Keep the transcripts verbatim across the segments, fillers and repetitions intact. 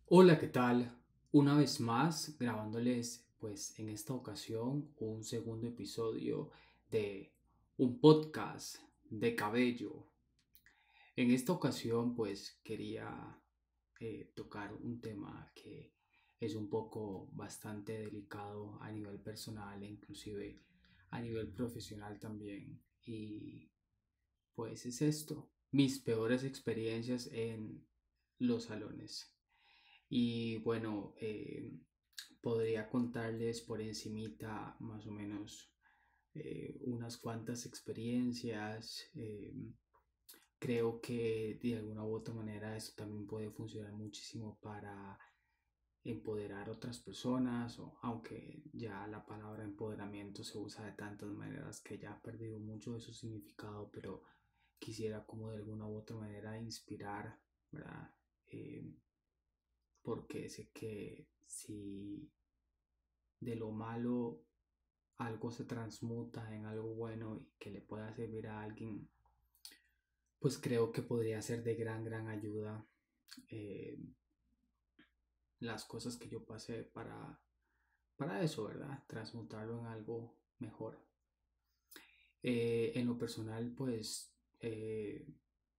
Hola, ¿qué tal? Una vez más grabándoles pues en esta ocasión un segundo episodio de un podcast de cabello. En esta ocasión pues quería eh, tocar un tema que es un poco bastante delicado a nivel personal e inclusive a nivel profesional también. Y pues es esto, mis peores experiencias en los salones. Y bueno, eh, podría contarles por encimita más o menos eh, unas cuantas experiencias. Eh, creo que de alguna u otra manera esto también puede funcionar muchísimo para empoderar a otras personas, o, aunque ya la palabra empoderamiento se usa de tantas maneras que ya ha perdido mucho de su significado, pero quisiera como de alguna u otra manera inspirar, ¿verdad? Eh, porque sé que si de lo malo algo se transmuta en algo bueno y que le pueda servir a alguien, pues creo que podría ser de gran, gran ayuda eh, las cosas que yo pasé para, para eso, ¿verdad? Transmutarlo en algo mejor. Eh, en lo personal, pues, eh,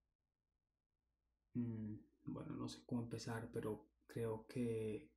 mm, bueno, no sé cómo empezar, pero creo que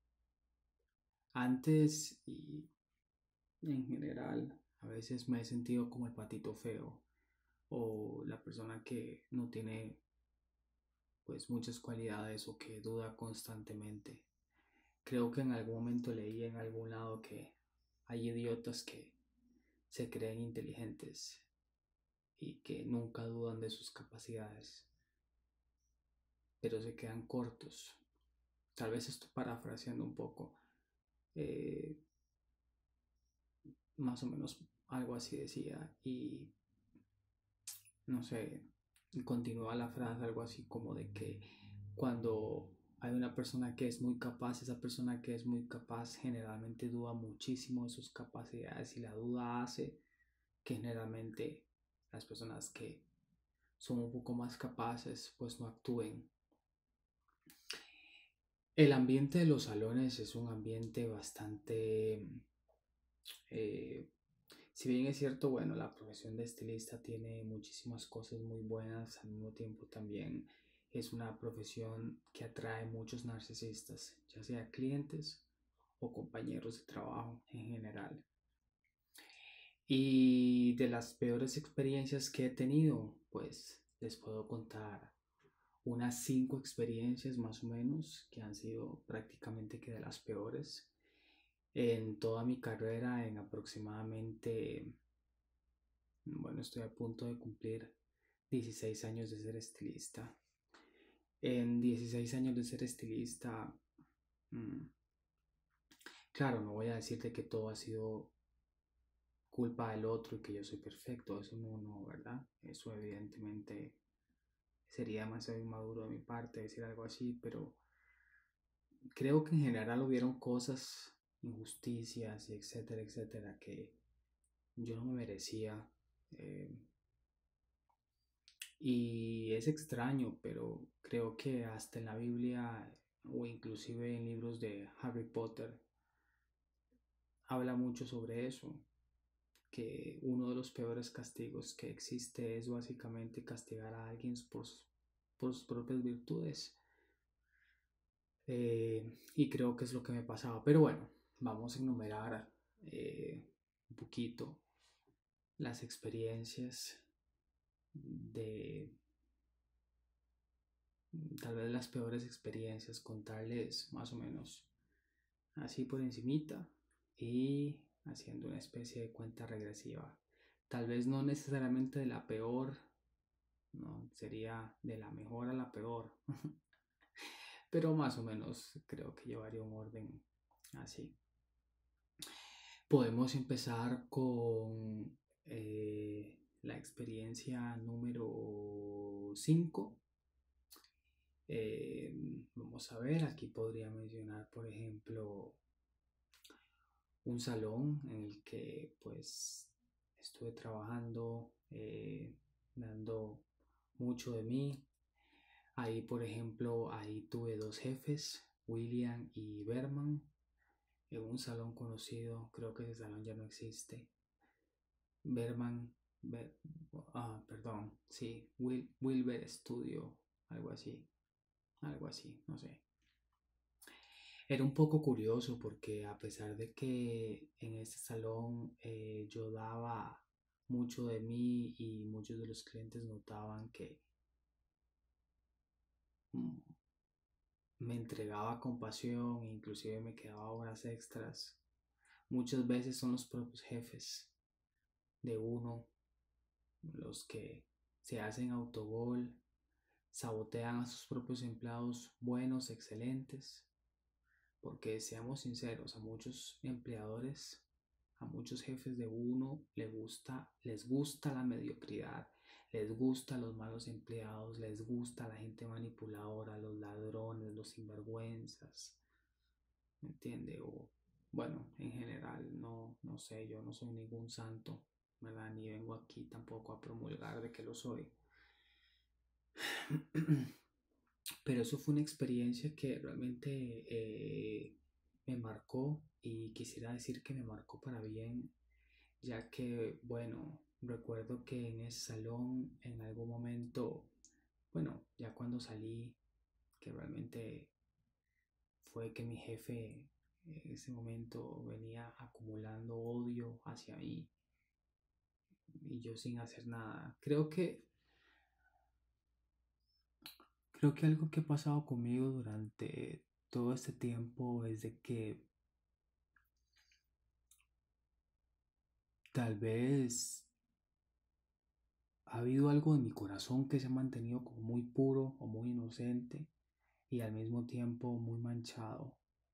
antes y en general a veces me he sentido como el patito feo o la persona que no tiene pues muchas cualidades o que duda constantemente. Creo que en algún momento leí en algún lado que hay idiotas que se creen inteligentes y que nunca dudan de sus capacidades, pero se quedan cortos. Tal vez estoy parafraseando un poco, eh, más o menos algo así decía, y no sé, continúa la frase algo así como de que cuando hay una persona que es muy capaz, esa persona que es muy capaz generalmente duda muchísimo de sus capacidades y la duda hace que generalmente las personas que son un poco más capaces pues no actúen. El ambiente de los salones es un ambiente bastante, eh, si bien es cierto, bueno, la profesión de estilista tiene muchísimas cosas muy buenas, al mismo tiempo también es una profesión que atrae muchos narcisistas, ya sea clientes o compañeros de trabajo en general. Y de las peores experiencias que he tenido, pues les puedo contar unas cinco experiencias más o menos que han sido prácticamente que de las peores en toda mi carrera, en aproximadamente, bueno, estoy a punto de cumplir dieciséis años de ser estilista. En dieciséis años de ser estilista, mmm, claro, no voy a decirte que todo ha sido culpa del otro y que yo soy perfecto, eso no, no, ¿verdad? Eso evidentemente sería demasiado inmaduro de mi parte decir algo así, pero creo que en general hubieron cosas, injusticias y etcétera, etcétera, que yo no me merecía. Eh, y es extraño, pero creo que hasta en la Biblia o inclusive en libros de Harry Potter habla mucho sobre eso, que uno de los peores castigos que existe es básicamente castigar a alguien por sus, por sus propias virtudes. Eh, y creo que es lo que me pasaba. Pero bueno, vamos a enumerar eh, un poquito las experiencias de tal vez las peores experiencias, contarles más o menos así por encimita y haciendo una especie de cuenta regresiva. Tal vez no necesariamente de la peor, no, sería de la mejor a la peor, pero más o menos creo que llevaría un orden así. Podemos empezar con eh, la experiencia número cinco. Eh, vamos a ver, aquí podría mencionar, por ejemplo, un salón en el que pues estuve trabajando, eh, dando mucho de mí. Ahí, por ejemplo, ahí tuve dos jefes. William y Berman en un salón conocido, creo que ese salón ya no existe. Berman, Ber- ah, perdón, sí, Wil- Wilber Studio, algo así, algo así, no sé. Era un poco curioso porque a pesar de que en este salón eh, yo daba mucho de mí y muchos de los clientes notaban que mm, me entregaba con pasión, inclusive me quedaba horas extras. Muchas veces son los propios jefes de uno los que se hacen autogol, sabotean a sus propios empleados buenos, excelentes, porque seamos sinceros, a muchos empleadores, a muchos jefes de uno les gusta, les gusta la mediocridad, les gusta los malos empleados, les gusta la gente manipuladora, los ladrones, los sinvergüenzas, ¿me entiende? O bueno, en general, no, no sé, yo no soy ningún santo, ¿verdad? Ni vengo aquí tampoco a promulgar de que lo soy. Pero eso fue una experiencia que realmente eh, me marcó y quisiera decir que me marcó para bien, ya que, bueno, recuerdo que en ese salón en algún momento, bueno, ya cuando salí, que realmente fue que mi jefe en ese momento venía acumulando odio hacia mí y yo sin hacer nada. Creo que, creo que algo que ha pasado conmigo durante todo este tiempo es de que tal vez ha habido algo en mi corazón que se ha mantenido como muy puro o muy inocente y al mismo tiempo muy manchado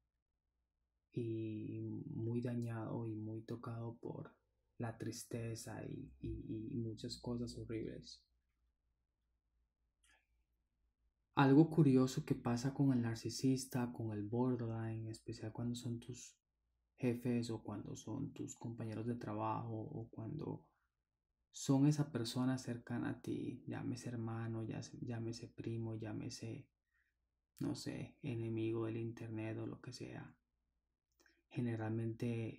y muy dañado y muy tocado por la tristeza y, y, y muchas cosas horribles. Algo curioso que pasa con el narcisista, con el borderline, en especial cuando son tus jefes o cuando son tus compañeros de trabajo o cuando son esa persona cercana a ti, llámese hermano, llámese primo, llámese, no sé, enemigo del internet o lo que sea. Generalmente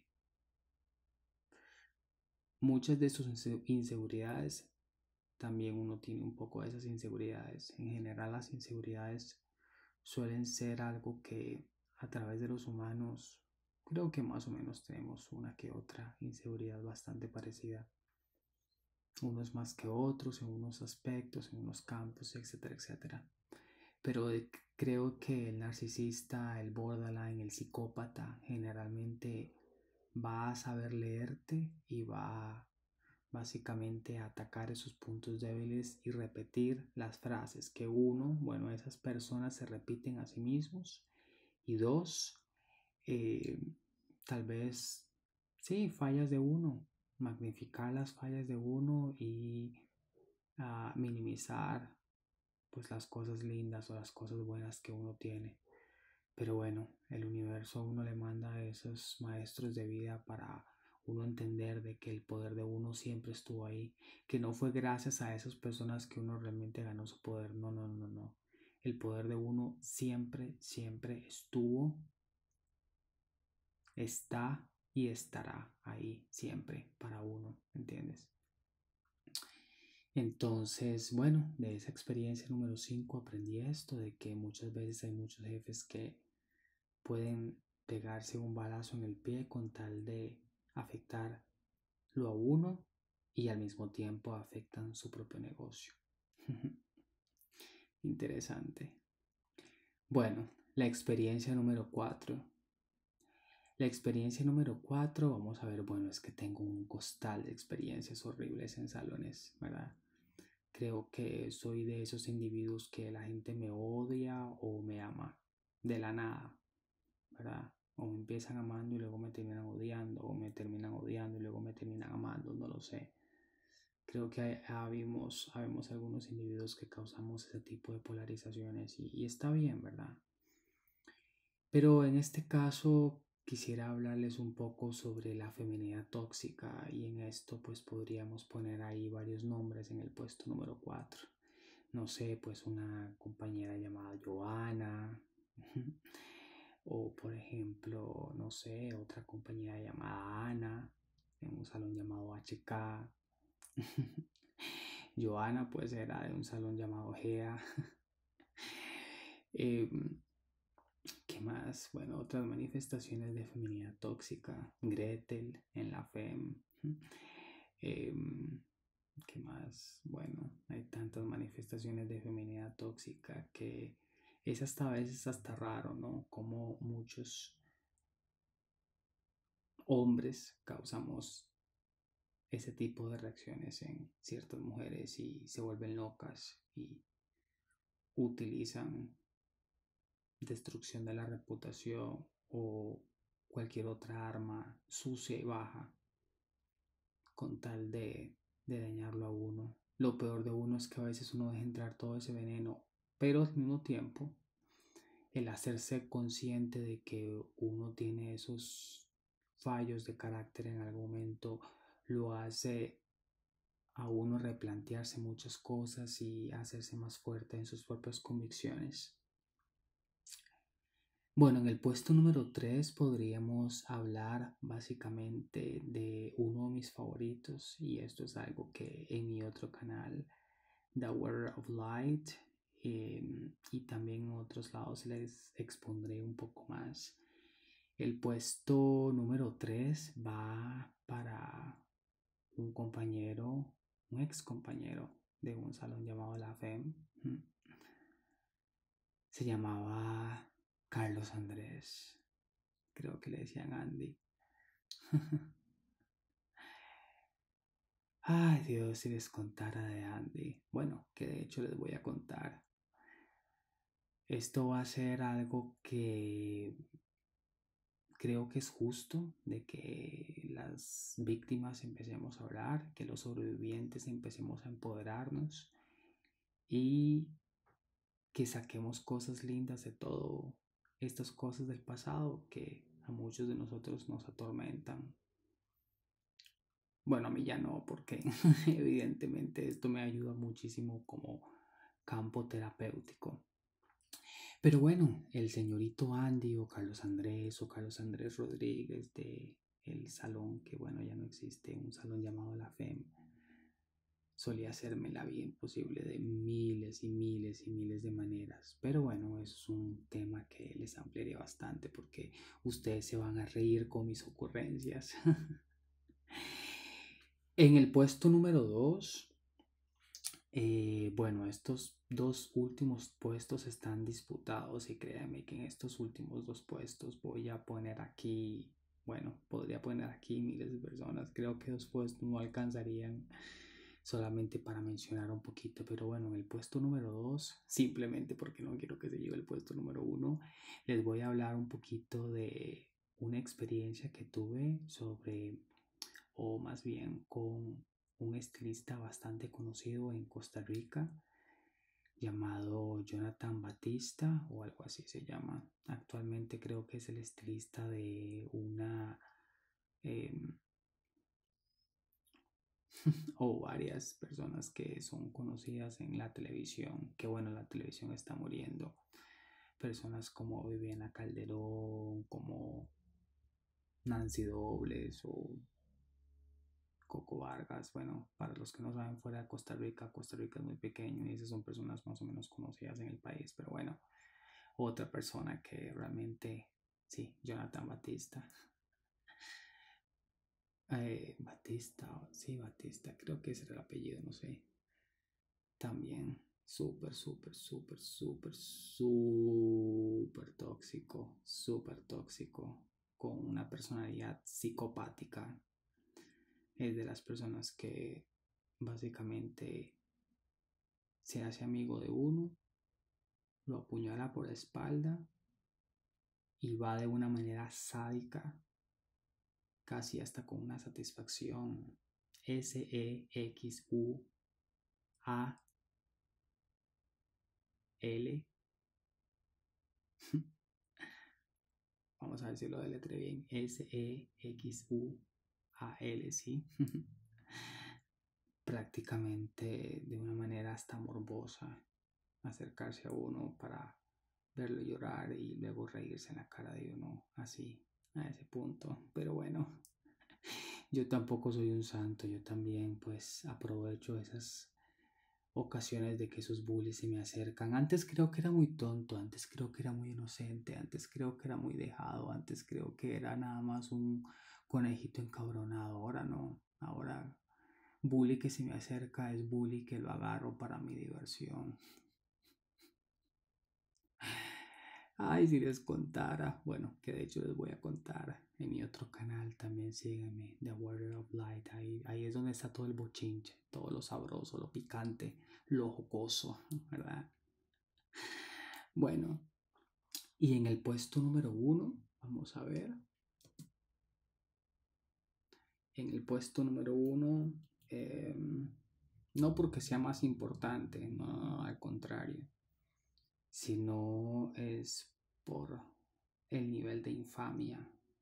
muchas de sus inseguridades, también uno tiene un poco de esas inseguridades. En general las inseguridades suelen ser algo que a través de los humanos creo que más o menos tenemos una que otra inseguridad bastante parecida. Unos más que otros en unos aspectos, en unos campos, etcétera, etcétera. Pero creo que el narcisista, el borderline, el psicópata generalmente va a saber leerte y va básicamente a atacar esos puntos débiles y repetir las frases que uno, bueno, esas personas se repiten a sí mismos y dos, eh, tal vez, sí, fallas de uno, magnificar las fallas de uno y uh, minimizar pues las cosas lindas o las cosas buenas que uno tiene. Pero bueno, el universo a uno le manda a esos maestros de vida para uno entender de que el poder de uno siempre estuvo ahí, que no fue gracias a esas personas que uno realmente ganó su poder, no, no, no, no. El poder de uno siempre, siempre estuvo, está y estará ahí siempre para uno, ¿entiendes? Entonces, bueno, de esa experiencia número cinco aprendí esto, de que muchas veces hay muchos jefes que pueden pegarse un balazo en el pie con tal de afectarlo a uno y al mismo tiempo afectan su propio negocio. Interesante. Bueno, la experiencia número cuatro. La experiencia número cuatro, vamos a ver, bueno, es que tengo un costal de experiencias horribles en salones, ¿verdad? Creo que soy de esos individuos que la gente me odia o me ama de la nada, ¿verdad? O me empiezan amando y luego me terminan odiando, o me terminan odiando y luego me terminan amando, no lo sé. Creo que habemos, habemos algunos individuos que causamos ese tipo de polarizaciones y, y está bien, ¿verdad? Pero en este caso quisiera hablarles un poco sobre la feminidad tóxica y en esto pues podríamos poner ahí varios nombres en el puesto número cuatro. No sé, pues una compañera llamada Joana, ejemplo, no sé, otra compañía llamada Ana, en un salón llamado H K. Joana pues era de un salón llamado G E A. eh, ¿Qué más? Bueno, otras manifestaciones de feminidad tóxica. Gretel en la F E M. Eh, ¿Qué más? Bueno, hay tantas manifestaciones de feminidad tóxica que es hasta a veces hasta raro, ¿no? Como muchos hombres causamos ese tipo de reacciones en ciertas mujeres y se vuelven locas y utilizan destrucción de la reputación o cualquier otra arma sucia y baja con tal de, de dañarlo a uno. Lo peor de uno es que a veces uno deja entrar todo ese veneno, pero al mismo tiempo el hacerse consciente de que uno tiene esos fallos de carácter en algún momento lo hace a uno replantearse muchas cosas y hacerse más fuerte en sus propias convicciones. Bueno, en el puesto número tres podríamos hablar básicamente de uno de mis favoritos y esto es algo que en mi otro canal, The Wearer of Light, eh, y también en otros lados les expondré un poco más. El puesto número tres va para un compañero, un ex compañero de un salón llamado la F E M. Se llamaba Carlos Andrés. Creo que le decían Andy. Ay Dios, si les contara de Andy. Bueno, que de hecho les voy a contar. Esto va a ser algo que creo que es justo de que las víctimas empecemos a hablar, que los sobrevivientes empecemos a empoderarnos y que saquemos cosas lindas de todo estas cosas del pasado que a muchos de nosotros nos atormentan. Bueno, a mí ya no, porque evidentemente esto me ayuda muchísimo como campo terapéutico. Pero bueno, el señorito Andy o Carlos Andrés o Carlos Andrés Rodríguez de el salón que bueno ya no existe, un salón llamado la F E M, solía hacerme la vida imposible de miles y miles y miles de maneras. Pero bueno, eso es un tema que les ampliaré bastante porque ustedes se van a reír con mis ocurrencias. En el puesto número dos, eh, bueno, estos dos últimos puestos están disputados y créanme que en estos últimos dos puestos voy a poner aquí, bueno, podría poner aquí miles de personas. Creo que dos puestos no alcanzarían solamente para mencionar un poquito, pero bueno, en el puesto número dos, simplemente porque no quiero que se lleve el puesto número uno, les voy a hablar un poquito de una experiencia que tuve sobre, o más bien con un estilista bastante conocido en Costa Rica llamado Jonathan Batista o algo así se llama. Actualmente creo que es el estilista de una eh, o varias personas que son conocidas en la televisión, que bueno, la televisión está muriendo. Personas como Viviana Calderón, como Nancy Dobles o Coco Vargas. Bueno, para los que no saben, fuera de Costa Rica, Costa Rica es muy pequeño y esas son personas más o menos conocidas en el país. Pero bueno, otra persona que realmente, sí, Jonathan Batista. Eh, Batista, sí, Batista, creo que ese era el apellido, no sé. También súper, súper, súper, súper, súper tóxico, súper tóxico, con una personalidad psicopática. Es de las personas que básicamente se hace amigo de uno, lo apuñala por la espalda y va de una manera sádica, casi hasta con una satisfacción. S E X U A L. Vamos a ver si lo deletré bien. S E X U A L, sí. Prácticamente de una manera hasta morbosa acercarse a uno para verlo llorar y luego reírse en la cara de uno así, a ese punto. Pero bueno, yo tampoco soy un santo, yo también pues aprovecho esas ocasiones de que esos bullies se me acercan. Antes creo que era muy tonto, antes creo que era muy inocente, antes creo que era muy dejado, antes creo que era nada más un conejito encabronado. Ahora no, ahora bully que se me acerca es bully que lo agarro para mi diversión. Ay, si les contara, bueno, que de hecho les voy a contar en mi otro canal, también sígueme, The Warrior of Light, ahí, ahí es donde está todo el bochinche, todo lo sabroso, lo picante, lo jocoso, ¿verdad? Bueno, y en el puesto número uno, vamos a ver, en el puesto número uno, eh, no porque sea más importante, no, al contrario, sino es por el nivel de infamia.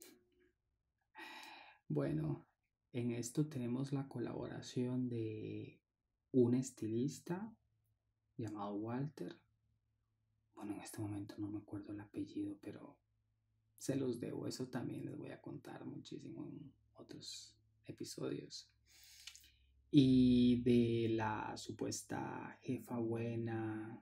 Bueno, en esto tenemos la colaboración de un estilista llamado Walter. Bueno, en este momento no me acuerdo el apellido, pero se los debo. Eso también les voy a contar muchísimo en otros episodios. Y de la supuesta jefa buena,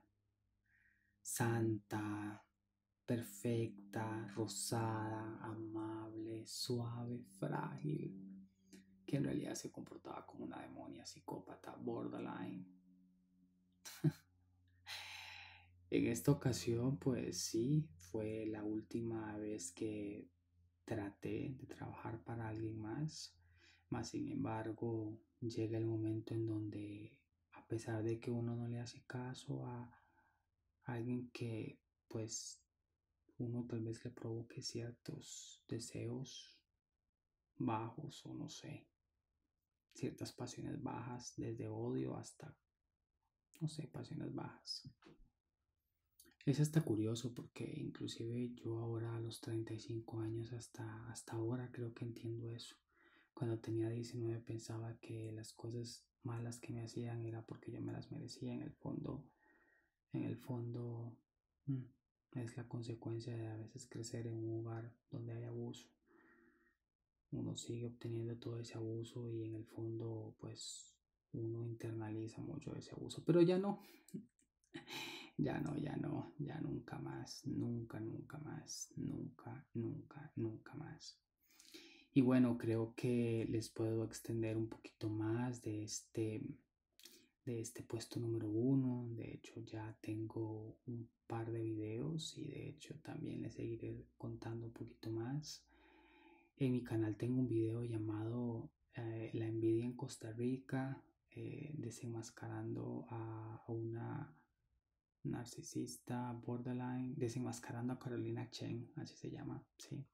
santa, perfecta, rosada, amable, suave, frágil, que en realidad se comportaba como una demonia, psicópata, borderline. En esta ocasión, pues sí, fue la última vez que traté de trabajar para alguien más, más sin embargo, llega el momento en donde, a pesar de que uno no le hace caso a alguien que, pues, uno tal vez le provoque ciertos deseos bajos o no sé, ciertas pasiones bajas, desde odio hasta, no sé, pasiones bajas. Es hasta curioso porque inclusive yo ahora a los treinta y cinco años hasta, hasta ahora creo que entiendo eso. Cuando tenía diecinueve pensaba que las cosas malas que me hacían era porque yo me las merecía. En el fondo, en el fondo mm, es la consecuencia de a veces crecer en un hogar donde hay abuso. Uno sigue obteniendo todo ese abuso y en el fondo pues uno internaliza mucho ese abuso. Pero ya no, ya no, ya no, ya nunca más, nunca, nunca más, nunca, nunca, nunca más. Y bueno, creo que les puedo extender un poquito más de este, de este puesto número uno. De hecho, ya tengo un par de videos y de hecho también les seguiré contando un poquito más. En mi canal tengo un video llamado eh, La envidia en Costa Rica, eh, desenmascarando a una narcisista borderline, desenmascarando a Carolina Chen, así se llama, sí.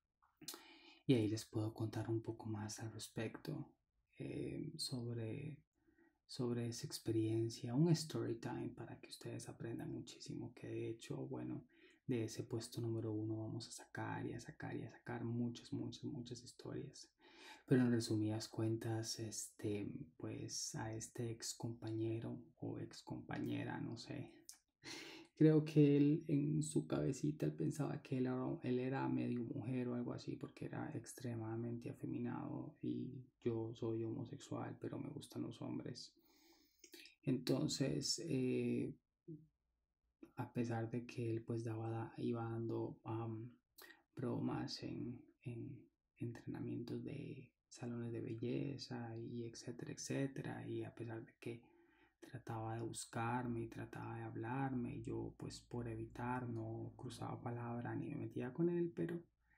Y ahí les puedo contar un poco más al respecto eh, sobre, sobre esa experiencia, un story time para que ustedes aprendan muchísimo, que de hecho, bueno, de ese puesto número uno vamos a sacar y a sacar y a sacar muchas, muchas, muchas historias. Pero en resumidas cuentas, este, pues a este ex compañero o ex compañera, no sé, creo que él en su cabecita él pensaba que él era, él era medio mujer o algo así porque era extremadamente afeminado y yo soy homosexual pero me gustan los hombres. Entonces, eh, a pesar de que él pues daba, iba dando um, bromas en, en entrenamientos de salones de belleza y etcétera, etcétera, y a pesar de que trataba de buscarme y trataba de hablarme, y yo pues por evitar no cruzaba palabra ni me metía con él, pero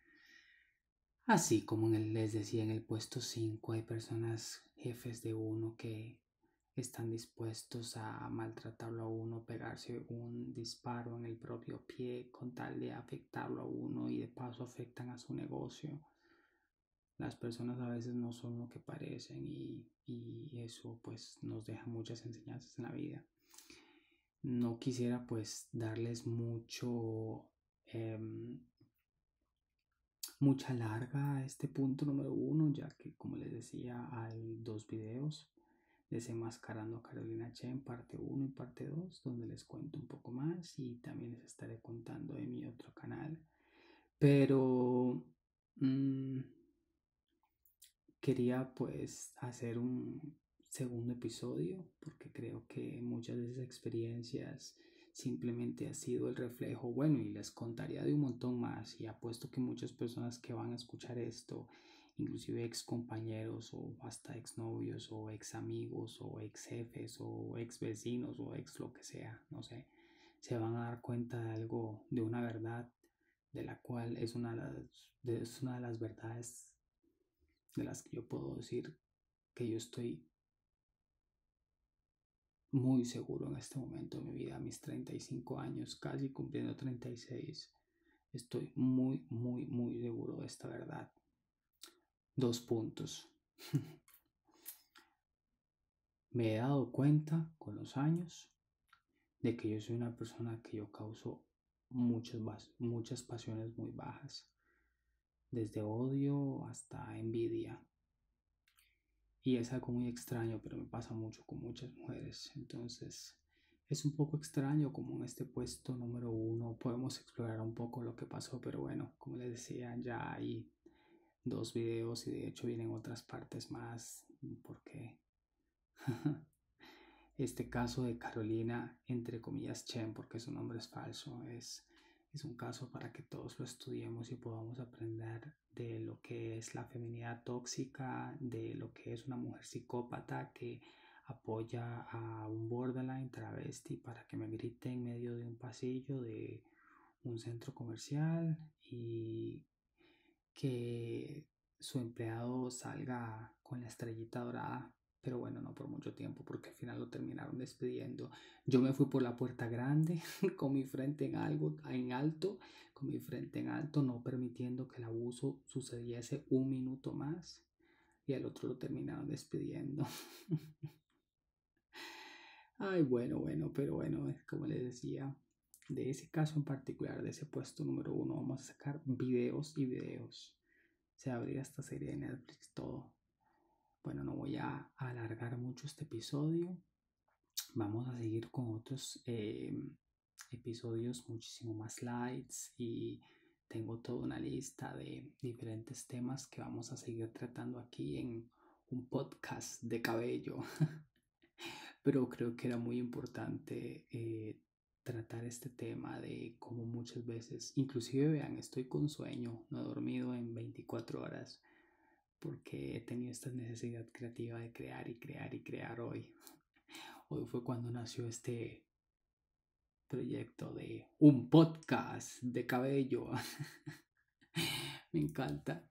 así como en el, les decía en el puesto cinco hay personas jefes de uno que están dispuestos a maltratarlo a uno, pegarse un disparo en el propio pie con tal de afectarlo a uno y de paso afectan a su negocio. Las personas a veces no son lo que parecen y, y eso pues nos deja muchas enseñanzas en la vida. No quisiera pues darles mucho, eh, mucha larga a este punto número uno, ya que como les decía hay dos videos, Desenmascarando a Carolina Chen, parte uno y parte dos, donde les cuento un poco más y también les estaré contando de mi otro canal. Pero mmm, quería pues hacer un segundo episodio porque creo que muchas de esas experiencias simplemente ha sido el reflejo, bueno, y les contaría de un montón más y apuesto que muchas personas que van a escuchar esto, inclusive ex compañeros o hasta ex novios o ex amigos o ex jefes o ex vecinos o ex lo que sea, no sé, se van a dar cuenta de algo, de una verdad de la cual es una de las, de, es una de las verdades de las que yo puedo decir que yo estoy muy seguro en este momento de mi vida, a mis treinta y cinco años, casi cumpliendo treinta y seis. Estoy muy, muy, muy seguro de esta verdad. Dos puntos. Me he dado cuenta con los años de que yo soy una persona que yo causo muchas, muchas pasiones muy bajas, desde odio hasta envidia. Y es algo muy extraño, pero me pasa mucho con muchas mujeres. Entonces, es un poco extraño como en este puesto número uno podemos explorar un poco lo que pasó, pero bueno, como les decía, ya hay dos videos y de hecho vienen otras partes más, porque este caso de Carolina, entre comillas, Chen, porque su nombre es falso, es, es un caso para que todos lo estudiemos y podamos aprender de lo que es la feminidad tóxica, de lo que es una mujer psicópata que apoya a un borderline travesti para que me grite en medio de un pasillo de un centro comercial y que su empleado salga con la estrellita dorada, pero bueno, no por mucho tiempo porque al final lo terminaron despidiendo. Yo me fui por la puerta grande con mi frente en algo en alto, con mi frente en alto, no permitiendo que el abuso sucediese un minuto más y al otro lo terminaron despidiendo. Ay, bueno, bueno, pero bueno, como les decía, de ese caso en particular, de ese puesto número uno, vamos a sacar videos y videos. Se abrirá esta serie de Netflix, todo. Bueno, no voy a alargar mucho este episodio. Vamos a seguir con otros eh, episodios muchísimo más lights y tengo toda una lista de diferentes temas que vamos a seguir tratando aquí en un podcast de cabello. Pero creo que era muy importante eh, tratar este tema de cómo muchas veces, inclusive vean, estoy con sueño, no he dormido en veinticuatro horas porque he tenido esta necesidad creativa de crear y crear y crear hoy. Hoy fue cuando nació este proyecto de un podcast de cabello. Me encanta.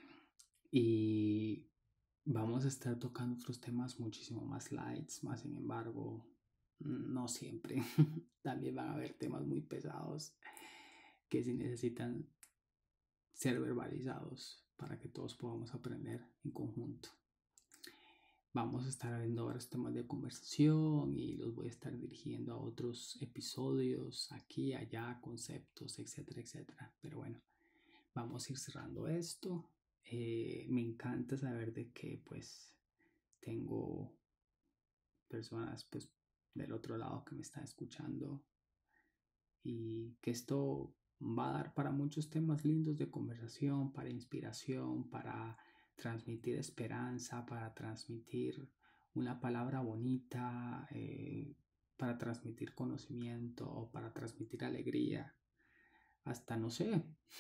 Y vamos a estar tocando otros temas muchísimo más lights, más sin embargo, no siempre. También van a haber temas muy pesados que sí necesitan ser verbalizados para que todos podamos aprender en conjunto. Vamos a estar viendo varios temas de conversación y los voy a estar dirigiendo a otros episodios, aquí, allá, conceptos, etcétera, etcétera. Pero bueno, vamos a ir cerrando esto. Eh, me encanta saber de que pues tengo personas pues del otro lado que me están escuchando y que esto va a dar para muchos temas lindos de conversación, para inspiración, para transmitir esperanza, para transmitir una palabra bonita, eh, para transmitir conocimiento o para transmitir alegría. Hasta no sé,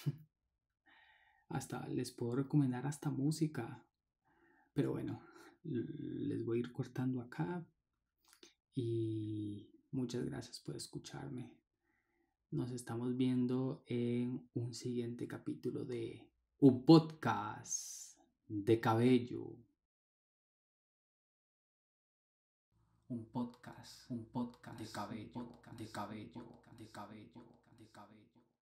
hasta les puedo recomendar hasta música. Pero bueno, les voy a ir cortando acá y muchas gracias por escucharme. Nos estamos viendo en un siguiente capítulo de un podcast de cabello. Un podcast, un podcast de cabello, de cabello, de cabello, de cabello.